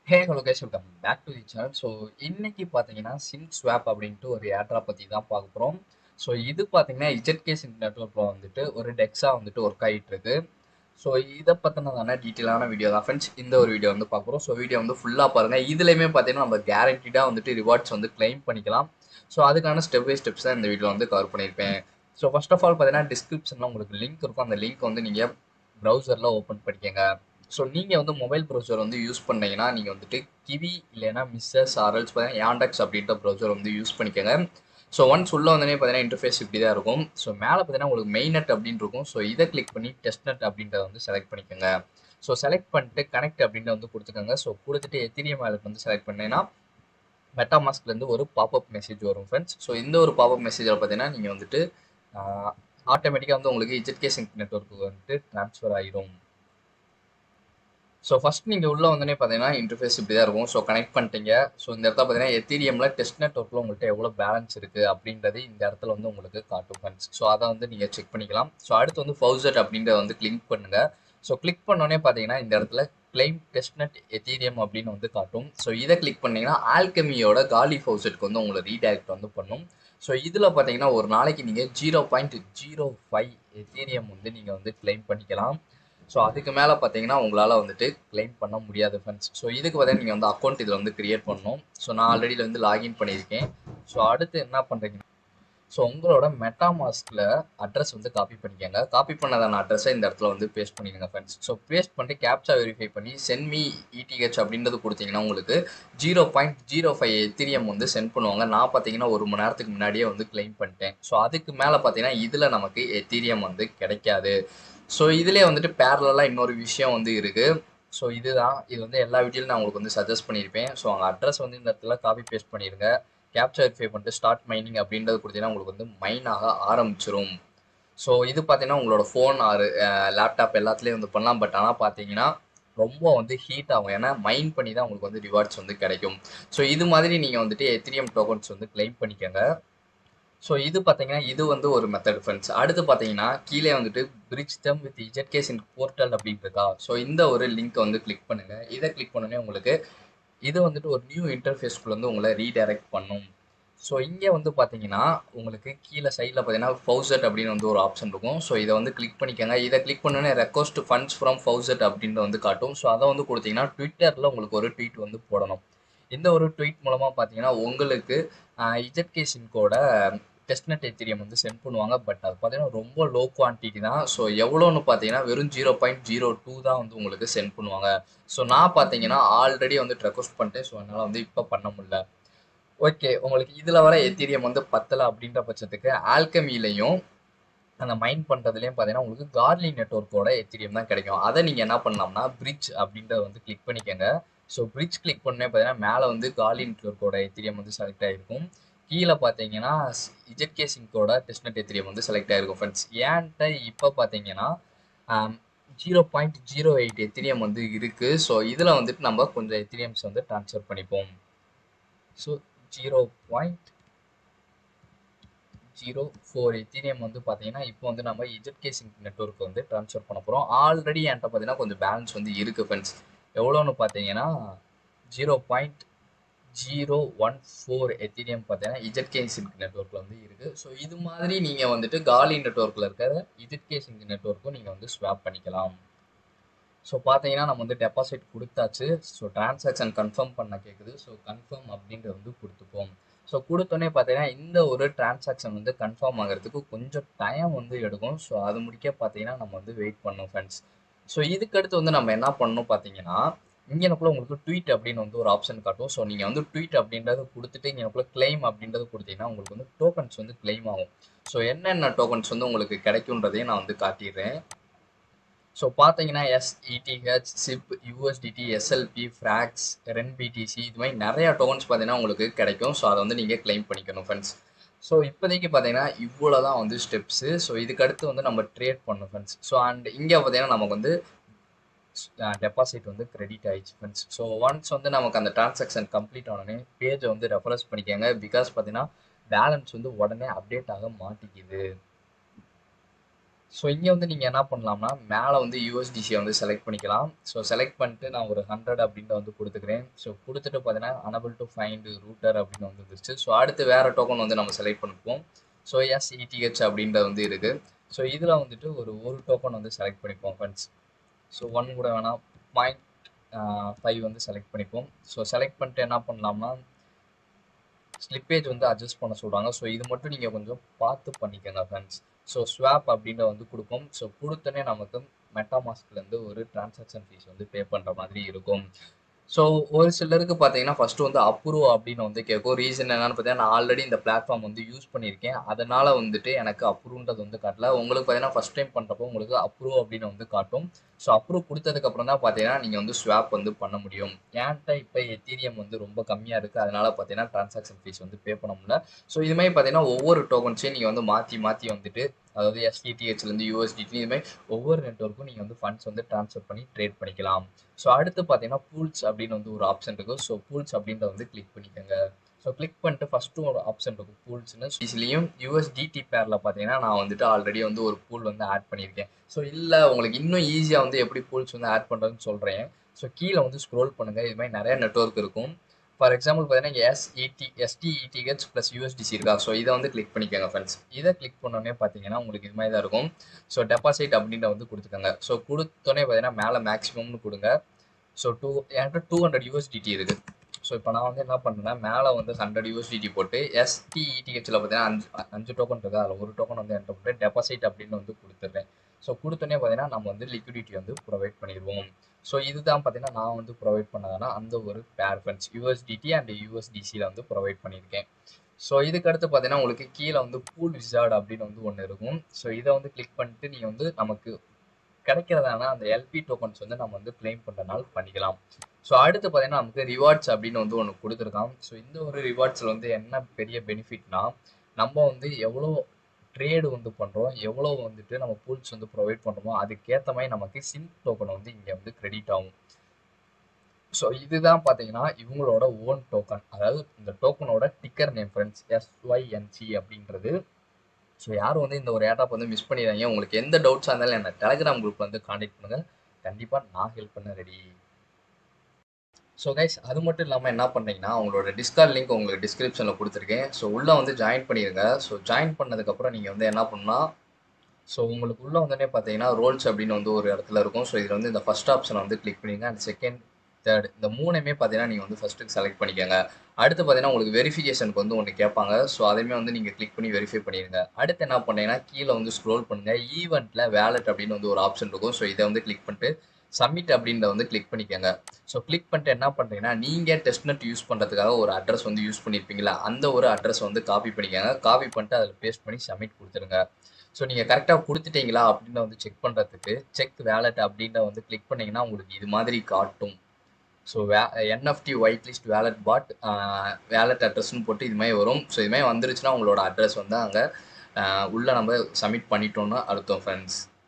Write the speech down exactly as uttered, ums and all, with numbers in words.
Hey hello guys, welcome back to the channel. So இன்னைக்கு பார்த்தீங்கன்னா சின் swap அப்படின்ட்டு ஒரு ஏர்ட்ராப் பற்றி தான் பார்க்க போகிறோம். ஸோ இது பார்த்தீங்கன்னா இஜெட்கே சின் நெட்ஒர்க்கில் வந்துட்டு ஒரு டெக்ஸாக வந்துட்டு ஒர்க் ஆகிட்டு இருக்கு. ஸோ இதை பற்றினதான டீட்டெயிலான வீடியோ தான் ஃப்ரெண்ட்ஸ் இந்த ஒரு வீடியோ வந்து பார்க்குறோம். ஸோ வீடியோ வந்து ஃபுல்லாக பாருங்கள். இதுலேயுமே பார்த்தீங்கன்னா நம்ம கேரண்டீடாக வந்துட்டு ரிவார்ட்ஸ் வந்து கிளைம் பண்ணிக்கலாம். ஸோ அதுக்கான ஸ்டெப் பை ஸ்டெப்ஸ் தான் இந்த வீடியோ வந்து கவர் பண்ணியிருப்பேன். ஸோ ஃபர்ஸ்ட் ஆஃப் ஆல் பார்த்தீங்கன்னா டிஸ்கிரிப்ஷனில் உங்களுக்கு லிங்க் இருக்கும். அந்த லிங்க் வந்து நீங்கள் ப்ரௌசரில் ஓப்பன் பண்ணிக்கங்க. ஸோ நீங்கள் வந்து மொபைல் ப்ரௌசர் வந்து யூஸ் பண்ணீங்கன்னா நீங்கள் வந்துட்டு கிவி இல்லைன்னா மிஸ்ஸஸ் ஆர்எல்ஸ் பார்த்தீங்கன்னா யாண்டெக்ஸ் அப்படின்ற ப்ரௌசர் வந்து யூஸ் பண்ணிக்கோங்க. ஸோ ஒன்ஸ் உள்ள வந்தோடனே பார்த்தீங்கன்னா இன்டர்ஃபேஸ் இப்படி தான் இருக்கும். ஸோ மேலே பார்த்தீங்கன்னா உங்களுக்கு மெயின் நெட் அப்படின்னு இருக்கும். ஸோ இதை கிளிக் பண்ணி டெஸ்ட்நெட் அப்படின்றத வந்து செலக்ட் பண்ணிக்கோங்க. ஸோ செலக்ட் பண்ணிட்டு கனெக்ட் அப்படின்ற வந்து கொடுத்துக்கோங்க. ஸோ கொடுத்துட்டு எத்தீரியம் வாலெட் வந்து செலக்ட் பண்ணீங்கன்னா மெட்டாமாஸ்க்லேருந்து ஒரு பாப்அப் மெசேஜ் வரும் ஃப்ரெண்ட்ஸ். ஸோ இந்த ஒரு பாப்அப் மெசேஜில் பார்த்தீங்கன்னா நீங்கள் வந்துட்டு ஆட்டோமேட்டிக்காக வந்து உங்களுக்கு இஜெட்கே சிங்க் நெட்வொர்க்கு வந்துட்டு ட்ரான்ஸ்ஃபர் ஆகிடும். ஸோ ஃபஸ்ட் நீங்கள் உள்ளே வந்தோடனே பார்த்தீங்கன்னா இன்டர்ஃபேஸ் இப்படி தான் இருக்கும். ஸோ கனெக்ட் பண்ணிட்டீங்க. ஸோ இந்த இடத்துல பார்த்தீங்கன்னா எத்தீரியமில் டெஸ்ட் நெட்வொர்க்கில் உங்கள்கிட்ட எவ்வளோ பேலன்ஸ் இருக்குது அப்படின்றது இந்த இடத்துல வந்து உங்களுக்கு காட்டும் ஃப்ரெண்ட்ஸ். ஸோ அதை வந்து நீங்கள் செக் பண்ணிக்கலாம். ஸோ அடுத்து வந்து ஃபவுசட் அப்படின்றத வந்து கிளிக் பண்ணுங்கள். ஸோ கிளிக் பண்ணோடனே பார்த்தீங்கன்னா இந்த இடத்துல கிளைம் டெஸ்ட்நெட் எத்தீரியம் அப்படின்னு வந்து காட்டும். ஸோ இதை கிளிக் பண்ணிங்கன்னா ஆல்கெமியோட காலி ஃபவுசட்க்கு வந்து உங்களை ரீடைரக்ட் வந்து பண்ணும். ஸோ இதில் பார்த்தீங்கன்னா ஒரு நாளைக்கு நீங்கள் zero point zero five ethereum வந்து நீங்கள் வந்து கிளைம் பண்ணிக்கலாம். ஸோ அதுக்கு மேலே பார்த்தீங்கன்னா உங்களால் வந்துட்டு கிளைம் பண்ண முடியாது ஃப்ரெண்ட்ஸ். ஸோ இதுக்கு பார்த்தீங்கன்னா நீங்கள் வந்து அக்கௌண்ட் இதில் வந்து கிரியேட் பண்ணணும். ஸோ நான் ஆல்ரெடி வந்து லாகின் பண்ணியிருக்கேன். ஸோ அடுத்து என்ன பண்ணுறீங்கன்னா ஸோ உங்களோட மெட்டாமாஸ்கில் அட்ரஸ் வந்து காப்பி பண்ணிக்கோங்க. காப்பி பண்ணதான அட்ரஸை இந்த இடத்துல வந்து பேஸ்ட் பண்ணிக்கோங்க ஃப்ரெண்ட்ஸ். ஸோ பேஸ்ட் பண்ணிட்டு கேப்சா வெரிஃபை பண்ணி சென்ட் மீ இடிஹெச் அப்படின்றது கொடுத்தீங்கன்னா உங்களுக்கு zero point zero five ethereum வந்து சென்ட் பண்ணுவாங்க. நான் பார்த்தீங்கன்னா ஒரு மணி நேரத்துக்கு முன்னாடியே வந்து கிளைம் பண்ணிட்டேன். ஸோ அதுக்கு மேலே பார்த்தீங்கன்னா இதில் நமக்கு எத்தீரியம் வந்து கிடைக்காது. ஸோ இதிலே வந்துட்டு பேரலாக இன்னொரு விஷயம் வந்து இருக்குது. ஸோ இதுதான் இது வந்து எல்லா வீடியோலையும் நான் உங்களுக்கு வந்து சஜஸ்ட் பண்ணியிருப்பேன். ஸோ அவங்க அட்ரஸ் வந்து இந்த இடத்துல காப்பி பேஸ்ட் பண்ணிடுங்க. கேப்சா வெரிஃபை பண்ணிட்டு ஸ்டார்ட் மைனிங் அப்படின்றது கொடுத்தீங்கன்னா உங்களுக்கு வந்து மைன் ஆக ஆரம்பிச்சிரும். ஸோ இது பார்த்தீங்கன்னா உங்களோட ஃபோன் ஆறு லேப்டாப் எல்லாத்துலேயும் வந்து பண்ணலாம். பட் ஆனால் பார்த்தீங்கன்னா ரொம்ப வந்து ஹீட் ஆகும். ஏன்னா மைன் பண்ணி தான் உங்களுக்கு வந்து ரிவார்ட்ஸ் வந்து கிடைக்கும். ஸோ இது மாதிரி நீங்கள் வந்துட்டு எத்தீரியம் டோக்கன்ஸ் வந்து கிளைம் பண்ணிக்கோங்க. ஸோ இது பார்த்தீங்கன்னா இது வந்து ஒரு மெத்தட் ஃப்ரெண்ட்ஸ். அடுத்து பார்த்தீங்கன்னா கீழே வந்துட்டு bridge them with ZK sync portal அப்படின்னு இருக்கா. ஸோ இந்த ஒரு லிங்க்கை வந்து கிளிக் பண்ணுங்கள். இதை கிளிக் பண்ணோன்னே உங்களுக்கு இது வந்துட்டு ஒரு நியூ இன்டர்ஃபேஸ்க்குள்ள வந்து உங்களை ரீடைரக்ட் பண்ணும். ஸோ இங்கே வந்து பார்த்தீங்கன்னா உங்களுக்கு கீழே சைடில் பார்த்தீங்கன்னா ஃபவுசட் அப்படின்னு வந்து ஒரு ஆப்ஷன் இருக்கும். ஸோ இதை வந்து கிளிக் பண்ணிக்கோங்க. இதை கிளிக் பண்ணோன்னே ரெக்வஸ்ட் ஃபண்ட்ஸ் ஃப்ரம் ஃபவுசட் அப்படின்ற வந்து காட்டும். ஸோ அதை வந்து கொடுத்தீங்கன்னா ட்விட்டரில் உங்களுக்கு ஒரு ட்வீட் வந்து போடணும். இந்த ஒரு ட்வீட் மூலமாக பார்த்தீங்கன்னா உங்களுக்கு இஜெட்கே சின்கோட டெஸ்ட்நெட் எத்தீரியம் வந்து சென்ட் பண்ணுவாங்க. பட் அது பார்த்தீங்கன்னா ரொம்ப லோ குவான்டிட்டி தான். ஸோ எவ்வளோன்னு பார்த்தீங்கன்னா வெறும் ஜீரோ பாயிண்ட் ஜீரோ டூ தான் வந்து உங்களுக்கு சென்ட் பண்ணுவாங்க. ஸோ நான் பார்த்தீங்கன்னா ஆல்ரெடி வந்து ரெக்வஸ்ட் பண்ணிட்டேன். ஸோ அதனால் வந்து இப்போ பண்ண முடியல. ஓகே, உங்களுக்கு இதில் வர எத்தீரியம் வந்து பத்தலை அப்படின்ற பட்சத்துக்கு ஆல்கமிலையும் அந்த மைண்ட் பண்ணுறதுலையும் பார்த்தீங்கன்னா உங்களுக்கு கார்லி நெட்வொர்க்கோட எத்தீரியம் தான் கிடைக்கும். அதை நீங்கள் என்ன பண்ணலாம்னா பிரிட்ஜ் அப்படின்றத வந்து கிளிக் பண்ணிக்கோங்க. ஸோ பிரிட்ஜ் கிளிக் பண்ணே பார்த்தீங்கன்னா மேலே வந்து கார்லி நெட்வொர்க்கோட எத்தீரியம் வந்து செலக்ட் ஆகிருக்கும். கீழே பார்த்தீங்கன்னா இஜெட்கே சிங்கோட டெஸ்ட்நெட் எத்தீரியம் வந்து செலக்ட் ஆகிருக்கும் ஃப்ரெண்ட்ஸ். ஏன்ட்ட இப்போ பார்த்தீங்கன்னா zero point zero eight ethereum வந்து இருக்குது. ஸோ இதில் வந்துட்டு நம்ம கொஞ்சம் எத்தீரியம்ஸ் வந்து ட்ரான்ஸ்ஃபர் பண்ணிப்போம். So zero point zero four ethereum வந்து பார்த்தீங்கன்னா இப்போ வந்து நம்ம இஜெட்கே சிங்க் நெட்வொர்க் வந்து ட்ரான்ஸ்ஃபர் பண்ண போகிறோம். ஆல்ரெடி என்கிட்ட பார்த்தீங்கன்னா கொஞ்சம் பேலன்ஸ் வந்து இருக்குது ஃப்ரெண்ட்ஸ். எவ்வளோன்னு பார்த்தீங்கன்னா zero point zero one four ethereum பார்த்தீங்கன்னா இஜெட்கே சிங்க் நெட்வொர்க்கில் வந்து இருக்குது. ஸோ இது மாதிரி நீங்கள் வந்துட்டு காலி நெட்வொர்க்கில் இருக்கிற இஜெட்கே சிங்க் நெட்வொர்க்கும் நீங்கள் வந்து ஸ்வாப் பண்ணிக்கலாம். ஸோ பார்த்தீங்கன்னா நம்ம வந்து டெபாசிட் கொடுத்தாச்சு. ஸோ டிரான்சாக்ஷன் கன்ஃபார்ம் பண்ண கேட்குது. ஸோ கன்ஃபார்ம் அப்படின்றது வந்து கொடுத்துப்போம். ஸோ கொடுத்தோன்னே பார்த்தீங்கன்னா இந்த ஒரு டிரான்சாக்ஷன் வந்து கன்ஃபார்ம் ஆகிறதுக்கு கொஞ்சம் டைம் வந்து எடுக்கும். ஸோ அது முடிக்க பார்த்தீங்கன்னா நம்ம வந்து வெயிட் பண்ணணும் ஃப்ரெண்ட்ஸ். ஸோ இதுக்கடுத்து வந்து நம்ம என்ன பண்ணணும் பார்த்தீங்கன்னா இங்கேனக்குள்ள உங்களுக்கு ட்வீட் அப்படின்னு வந்து ஒரு ஆப்ஷன் காட்டும். ஸோ நீங்கள் வந்து ட்வீட் அப்படின்றத கொடுத்துட்டு இங்கேனக்குள்ள கிளைம் அப்படின்றது கொடுத்தீங்கன்னா உங்களுக்கு வந்து டோக்கன்ஸ் வந்து கிளைம் ஆகும். ஸோ என்னென்ன டோக்கன்ஸ் வந்து உங்களுக்கு கிடைக்குன்றதையும் நான் வந்து காட்டிடுறேன். ஸோ பார்த்தீங்கன்னா எஸ்இடிஹெச், சிப், யூஎஸ்டிடி, எஸ்எல்பி, ஃப்ராக்ஸ், ரென்பிடிசி இது மாதிரி நிறையா டோக்கன்ஸ் பார்த்தீங்கன்னா உங்களுக்கு கிடைக்கும். ஸோ அதை வந்து நீங்கள் கிளைம் பண்ணிக்கணும் ஃப்ரெண்ட்ஸ். ஸோ இப்போதைக்கு பார்த்தீங்கன்னா இவ்வளோ தான் வந்து ஸ்டெப்ஸு. ஸோ இதுக்கடுத்து வந்து நம்ம ட்ரேட் பண்ணணும் ஃப்ரெண்ட்ஸ். ஸோ அண்ட் இங்கே பார்த்தீங்கன்னா நமக்கு வந்து டெபாசிட் வந்து கிரெடிட் ஆயிடுச்சு ஃப்ரெண்ட்ஸ். ஸோ ஒன்ஸ் வந்து நமக்கு அந்த டிரான்சாக்ஷன் கம்ப்ளீட் ஆனோடனே பேஜை வந்து ரெஃபரன்ஸ் பண்ணிக்கோங்க. பிகாஸ் பார்த்தீங்கன்னா பேலன்ஸ் வந்து உடனே அப்டேட் ஆக மாட்டேங்குது. ஸோ இங்கே வந்து நீங்கள் என்ன பண்ணலாம்னா மேலே வந்து யூஎஸ்டிசியை வந்து செலக்ட் பண்ணிக்கலாம். ஸோ செலக்ட் பண்ணிட்டு நான் ஒரு ஹண்ட்ரட் அப்படின்ட்டு வந்து கொடுத்துக்கிறேன். ஸோ கொடுத்துட்டு பார்த்தீங்கன்னா அனபிள் டு ஃபைண்ட் ரூட்டர் அப்படின்னு வந்து வந்துருச்சு. ஸோ அடுத்து வேறு டோக்கன் வந்து நம்ம செலக்ட் பண்ணிப்போம். ஸோ எஸ்இடிஹெச் அப்படின்றது வந்து இருக்குது. ஸோ இதில் வந்துட்டு ஒரு ஒரு டோக்கன் வந்து செலக்ட் பண்ணிப்போம் ஃப்ரெண்ட்ஸ். ஸோ ஒன் கூட வேணாம், பாயிண்ட் ஃபைவ் வந்து செலக்ட் பண்ணிப்போம். ஸோ செலக்ட் பண்ணிட்டு என்ன பண்ணலாம்னா ஸ்லிப்பேஜ் வந்து அட்ஜஸ்ட் பண்ண சொல்கிறாங்க. ஸோ இது மட்டும் நீங்கள் கொஞ்சம் பார்த்து பண்ணிக்கோங்க ஃப்ரெண்ட்ஸ். ஸோ ஸ்வாப் அப்படின்ற வந்து கொடுக்கும். ஸோ கொடுத்தனே நமக்கு மெட்டாமாஸ்க்லேருந்து ஒரு டிரான்சாக்ஷன் ஃபீஸ் வந்து பே பண்ணுற மாதிரி இருக்கும். ஸோ ஒரு சிலருக்கு பார்த்தீங்கன்னா ஃபஸ்ட்டு வந்து அப்ரூவ் அப்படின்னு வந்து கேட்கும். ரீசன் என்னன்னு பார்த்தீங்கன்னா நான் ஆல்ரெடி இந்த பிளாட்ஃபார்ம் வந்து யூஸ் பண்ணியிருக்கேன். அதனால் வந்துட்டு எனக்கு அப்ரூவ்ன்றது வந்து காட்டல. உங்களுக்கு பார்த்தீங்கன்னா ஃபஸ்ட் டைம் பண்ணுறப்போ உங்களுக்கு அப்ரூவ் அப்படின்னு வந்து காட்டும். ஸோ அப்ரூவ் கொடுத்ததுக்கப்புறம் தான் பார்த்தீங்கன்னா நீங்கள் வந்து ஸ்வாப் வந்து பண்ண முடியும். ஏன்ட்ட இப்போ எத்தீரியம் வந்து ரொம்ப கம்மியாக இருக்குது. அதனால் பார்த்தீங்கன்னா டிரான்சாக்ஷன் ஃபீஸ் வந்து பே பண்ண முடியல. ஸோ இதுமாதிரி பார்த்தீங்கன்னா ஒவ்வொரு டோக்கன்ஸையும் நீங்கள் வந்து மாற்றி மாற்றி வந்துட்டு அதாவது எஸ்டிடிஹெச்லேருந்து யூஎஸ்டிடி இதுமாதிரி ஒவ்வொரு நெட்வொர்க்கும் நீங்கள் வந்து ஃபண்ட்ஸ் வந்து ட்ரான்ஸ்ஃபர் பண்ணி ட்ரேட் பண்ணிக்கலாம். ஸோ அடுத்து பார்த்தீங்கன்னா பூல்ஸ் அப்படின்னு வந்து ஒரு ஆப்ஷன் இருக்கும். ஸோ பூல்ஸ் அப்படின்றத வந்து கிளிக் பண்ணிக்கோங்க. ஸோ கிளிக் பண்ணிட்டு ஃபஸ்ட்டு ஒரு ஆப்ஷன் இருக்கும் பூல்ஸ்னு. இதுலேயும் யூஎஸ்டிடி பேரில் பார்த்தீங்கன்னா நான் வந்துட்டு ஆல்ரெடி வந்து ஒரு பூல் வந்து ஆட் பண்ணியிருக்கேன். ஸோ இல்லை உங்களுக்கு இன்னும் ஈஸியாக வந்து எப்படி பூல்ஸ் வந்து ஆட் பண்ணுறதுன்னு சொல்கிறேன். ஸோ கீழே வந்து ஸ்க்ரோல் பண்ணுங்கள். இது மாதிரி நிறைய நெட்வொர்க் இருக்கும். ஃபார் எக்ஸாம்பிள் பார்த்தீங்கன்னா எஸ்இடி எஸ்டிஇடிஹெச் ப்ளஸ் யூஎஸ்டிசி இருக்கா. ஸோ இதை வந்து கிளிக் பண்ணிக்கோங்க ஃப்ரெண்ட்ஸ். இதை கிளிக் பண்ணோன்னே பார்த்தீங்கன்னா உங்களுக்கு இது மாதிரி தான் இருக்கும். ஸோ டெபாசிட் அப்படின்ற வந்து கொடுத்துக்கோங்க. ஸோ கொடுத்தோன்னே பார்த்தீங்கன்னா மேலே மேக்ஸிமம்னு கொடுங்க. ஸோ டூ என்கிட்ட டூ ஹண்ட்ரட் யூஎஸ்டிடி இருக்குது. ஸோ இப்போ நான் வந்து என்ன பண்ணுறேன்னா மேலே வந்து ஹண்ட்ரட் யூஎஸ்டிடி போட்டு எஸ்டிஇடிஹெச்சில் பார்த்தீங்கன்னா அஞ்சு அஞ்சு டோக்கன் இருக்குது. அதில் ஒரு டோக்கன் வந்து என்கிட்ட போட்டு டெபாசிட் அப்படின்னு வந்து கொடுத்துட்றேன். ஸோ கொடுத்தோன்னே பார்த்தீங்கன்னா நம்ம வந்து லிக்விடிட்டி வந்து ப்ரொவைட் பண்ணிடுவோம். ஸோ இதுதான் பார்த்தீங்கன்னா நான் வந்து ப்ரொவைட் பண்ணதுன்னா அந்த ஒரு பேர் ஃபண்ட்ஸ் யூஎஸ்டிடி அண்ட் யூஎஸ்டிசியில் வந்து ப்ரொவைட் பண்ணியிருக்கேன். ஸோ இதுக்கடுத்து பார்த்தீங்கன்னா உங்களுக்கு கீழே வந்து பூல் விசார்ட் அப்படின்னு வந்து ஒன்று இருக்கும். ஸோ இதை வந்து கிளிக் பண்ணிட்டு நீங்கள் வந்து நமக்கு கிடைக்கிறதானா அந்த எல்பி டோக்கன்ஸ் வந்து நம்ம வந்து கிளைம் பண்ணுறதுனால பண்ணிக்கலாம். ஸோ அடுத்து பார்த்தீங்கன்னா நமக்கு ரிவார்ட்ஸ் அப்படின்னு வந்து ஒன்று கொடுத்துருக்கான். ஸோ இந்த ஒரு ரிவார்ட்ஸில் வந்து என்ன பெரிய பெனிஃபிட்னா நம்ம வந்து எவ்வளோ ட்ரேடு வந்து பண்ணுறோம், எவ்வளோ வந்துட்டு நம்ம பூல்ஸ் வந்து ப்ரொவைட் பண்ணுறோமோ அதுக்கேற்ற மாதிரி நமக்கு சிங்க் டோக்கன் வந்து இங்கே வந்து கிரெடிட் ஆகும். ஸோ இதுதான் பார்த்தீங்கன்னா இவங்களோட ஓன் டோக்கன். அதாவது இந்த டோக்கனோட டிக்கர் நேம் ஃப்ரெண்ட்ஸ் எஸ்ஒய்என்சி அப்படின்றது. ஸோ யாரும் வந்து இந்த ஒரு ஏர்ட்ராப் வந்து மிஸ் பண்ணிடுறாங்க. உங்களுக்கு எந்த டவுட்ஸாக இருந்தாலும் என்ன டெலிகிராம் குரூப்பில் வந்து காண்டாக்ட் பண்ணுங்கள். கண்டிப்பாக நான் ஹெல்ப் பண்ண ரெடி. ஸோ கைஸ் அது மட்டும் இல்லாமல் என்ன பண்ணுறீங்கன்னா உங்களோட டிஸ்கார்ட் லிங்க் உங்களுக்கு டிஸ்கிரிப்ஷனில் கொடுத்துருக்கேன். ஸோ உள்ளே வந்து ஜாயின் பண்ணிடுங்க. ஸோ ஜாயின் பண்ணதுக்கப்புறம் நீங்கள் வந்து என்ன பண்ணால் ஸோ உங்களுக்கு உள்ளே வந்தோடனே பார்த்தீங்கன்னா ரோல்ஸ் அப்படின்னு வந்து ஒரு இடத்துல இருக்கும். ஸோ இதில் வந்து இந்த ஃபஸ்ட் ஆப்ஷனை வந்து கிளிக் பண்ணிங்க. அண்ட் செகண்ட் தேர்ட் இந்த மூணுமே பார்த்தீங்கன்னா நீங்கள் வந்து ஃபஸ்ட்டுக்கு செலக்ட் பண்ணிக்கோங்க. அடுத்து பார்த்தீங்கன்னா உங்களுக்கு வெரிஃபிகேஷனுக்கு வந்து ஒன்று கேட்பாங்க. ஸோ அதையுமே வந்து நீங்கள் கிளிக் பண்ணி வெரிஃபை பண்ணிடுங்க. அடுத்து என்ன பண்ணீங்கன்னா கீழே வந்து ஸ்க்ரோல் பண்ணுங்கள். ஈவெண்ட்டில் வேலட் அப்படின்னு வந்து ஒரு ஆப்ஷன் இருக்கும். ஸோ இதை வந்து கிளிக் பண்ணிட்டு சப்மிட் அப்படின்றத வந்து கிளிக் பண்ணிக்கோங்க. ஸோ கிளிக் பண்ணிட்டு என்ன பண்ணுறீங்கன்னா நீங்கள் டெஸ்ட்நெட் யூஸ் பண்ணுறதுக்காக ஒரு அட்ரஸ் வந்து யூஸ் பண்ணியிருப்பீங்களா அந்த ஒரு அட்ரஸ் வந்து காப்பி பண்ணிக்கோங்க. காப்பி பண்ணிட்டு அதில் பேஸ்ட் பண்ணி சப்மிட் கொடுத்துருங்க. ஸோ நீங்கள் கரெக்டாக கொடுத்துட்டீங்களா அப்படின்னு வந்து செக் பண்ணுறதுக்கு செக் வேலட் அப்படின்ற வந்து கிளிக் பண்ணிங்கன்னா உங்களுக்கு இது மாதிரி காட்டும். ஸோ வே NFT white list wallet bot wallet அட்ரஸ்ன்னு போட்டு இது மாதிரி வரும். ஸோ இது மாதிரி வந்துருச்சுன்னா உங்களோட அட்ரஸ் வந்து அங்கே உள்ளே நம்ம சப்மிட் பண்ணிட்டோம்னு அர்த்தம் ஃப்ரெண்ட்ஸ்.